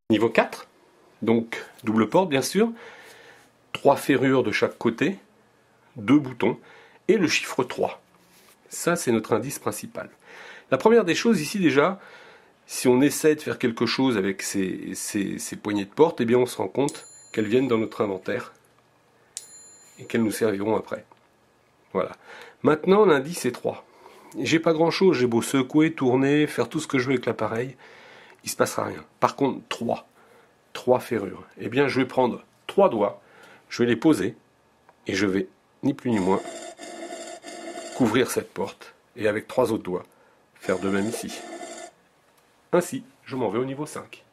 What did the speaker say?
Niveau 4, donc double porte bien sûr, 3 ferrures de chaque côté, 2 boutons, et le chiffre 3. Ça, c'est notre indice principal. La première des choses ici déjà, si on essaie de faire quelque chose avec ces poignées de porte, eh bien on se rend compte qu'elles viennent dans notre inventaire et qu'elles nous serviront après. Voilà. Maintenant, l'indice est 3. J'ai pas grand chose, j'ai beau secouer, tourner, faire tout ce que je veux avec l'appareil, il se passera rien. Par contre, 3 ferrures. Eh bien, je vais prendre 3 doigts, je vais les poser, et je vais, ni plus ni moins, couvrir cette porte, et avec 3 autres doigts, faire de même ici. Ainsi, je m'en vais au niveau 5.